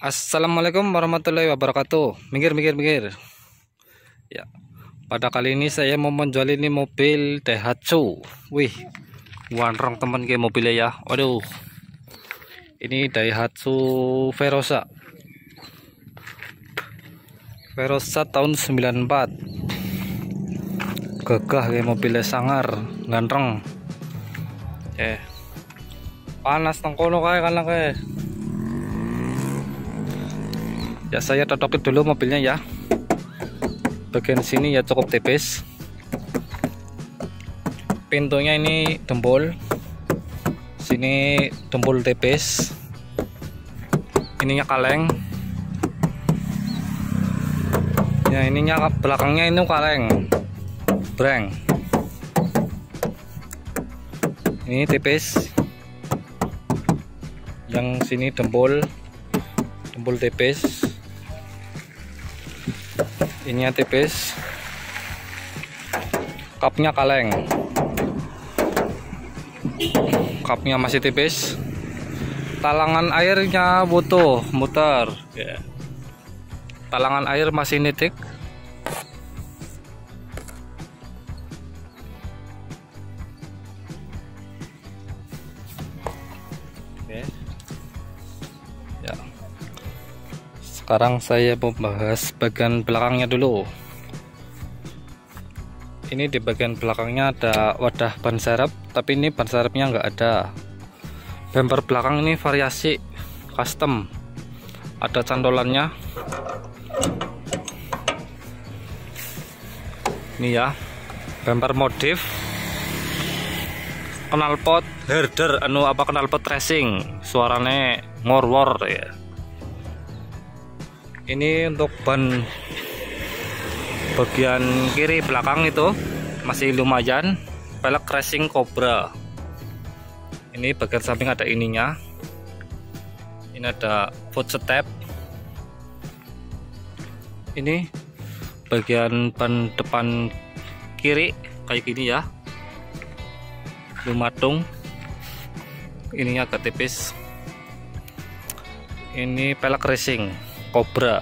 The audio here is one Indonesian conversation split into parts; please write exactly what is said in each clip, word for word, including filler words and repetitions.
Assalamualaikum warahmatullahi wabarakatuh. Minggir, minggir, minggir. Ya, pada kali ini saya mau menjual ini mobil Daihatsu. Wih, wanrong teman ke mobilnya ya. Waduh, ini Daihatsu Verosa. Verosa tahun sembilan empat. Gagah kayak mobilnya, sangar, ganteng. Eh, panas tengkono kayak kan kayak. Ya, saya totokin dulu mobilnya ya. Bagian sini ya cukup tipis. Pintunya ini dempul. Sini dempul tipis. Ininya kaleng. Ya, ininya belakangnya ini kaleng. Breng. Ini tipis. Yang sini dempul. Dempul tipis. Ininya tipis, kapnya kaleng, kapnya masih tipis, talangan airnya butuh muter, yeah. Talangan air masih nitik. Okay. Ya. Sekarang saya membahas bagian belakangnya dulu. Ini di bagian belakangnya ada wadah ban serep, tapi ini ban serepnya nggak ada. Bumper belakang ini variasi custom, ada cantolannya. Ini ya, bumper modif, knalpot herder, anu apa knalpot racing, suaranya ngor-ngor ya. Ini untuk ban bagian kiri belakang itu masih lumayan, pelek racing Cobra. Ini bagian samping ada ininya. Ini ada footstep. Ini bagian ban depan kiri kayak gini ya, lumatung. Ininya agak tipis. Ini pelek racing Cobra.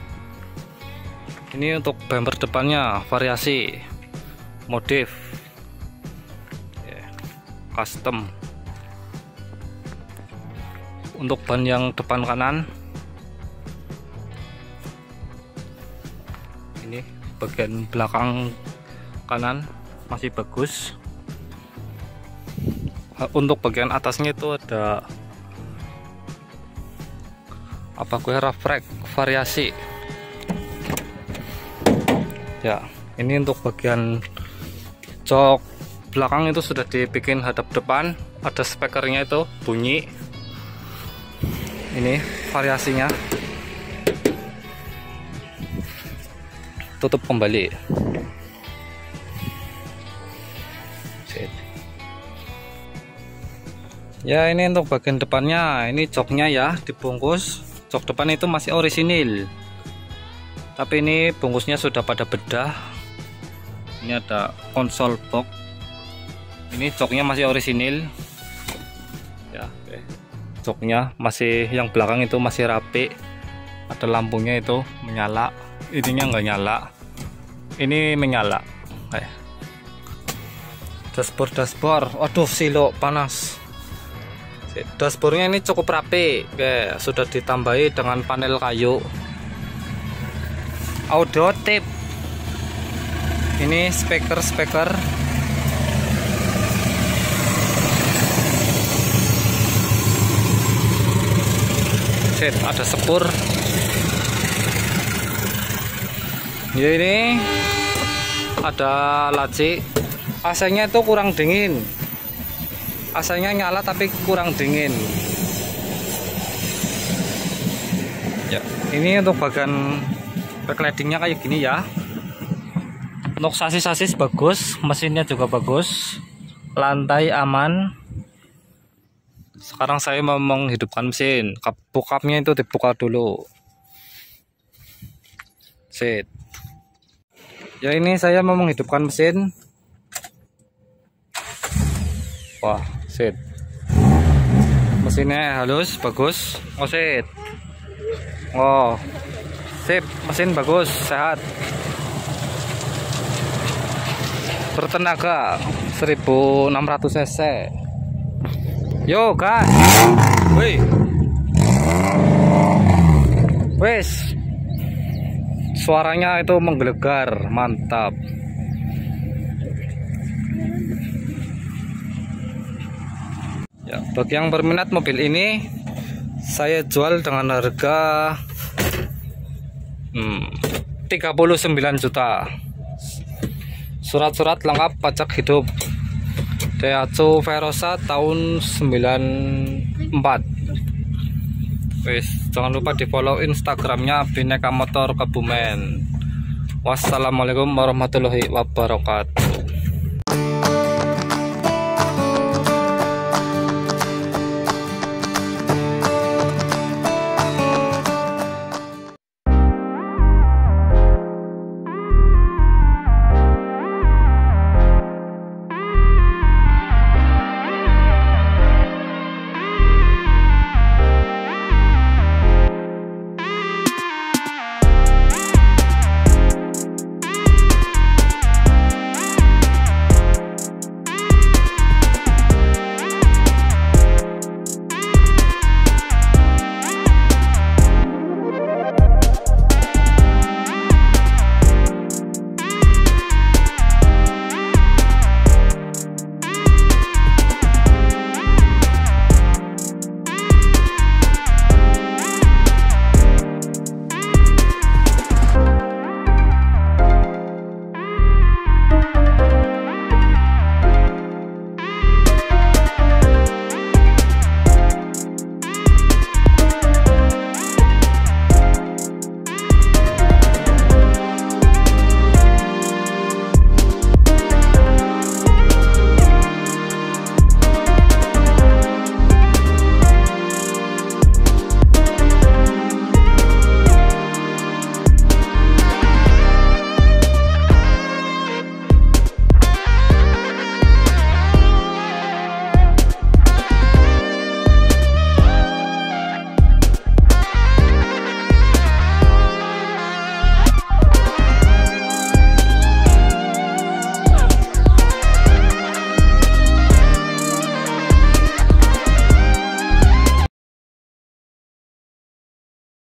Ini untuk bumper depannya variasi modif, yeah, custom. Untuk ban yang depan kanan, ini bagian belakang kanan masih bagus. Untuk bagian atasnya itu ada apa gue reflek variasi ya. Ini untuk bagian jok belakang itu sudah dibikin hadap depan, ada speakernya itu bunyi. Ini variasinya, tutup kembali. Ya, ini untuk bagian depannya, ini joknya ya dibungkus. Jok depan itu masih orisinil, tapi ini bungkusnya sudah pada bedah. Ini ada konsol box. Ini joknya masih orisinil ya. Oke. Joknya masih, yang belakang itu masih rapi. Ada lampunya itu menyala, ininya nggak nyala, ini menyala. Oke. Dashboard dashboard waduh silo panas. Dashboardnya ini cukup rapi. Oke, sudah ditambahi dengan panel kayu. Audio tip. Ini speaker speaker. Set, ada sepur. Ya, ini ada laci. A C-nya itu kurang dingin. A C-nya nyala tapi kurang dingin. Ya, ini untuk bagian backlightingnya kayak gini ya. Untuk sasis-sasis bagus, mesinnya juga bagus, lantai aman. Sekarang saya mau menghidupkan mesin. Kap bokapnya itu dibuka dulu. Set. Ya, ini saya mau menghidupkan mesin. Wah, set. Mesinnya halus, bagus. Oh, set. Oh, sip, mesin bagus, sehat, bertenaga seribu enam ratus cc. Yo gas, wih, wes, suaranya itu menggelegar, mantap. Ya, bagi yang berminat mobil ini, saya jual dengan harga hmm, tiga puluh sembilan juta. Surat-surat lengkap, pajak hidup. Daihatsu Verosa tahun sembilan empat. Wes, jangan lupa di follow Instagramnya Bineka Motor Kebumen. Wassalamualaikum warahmatullahi wabarakatuh.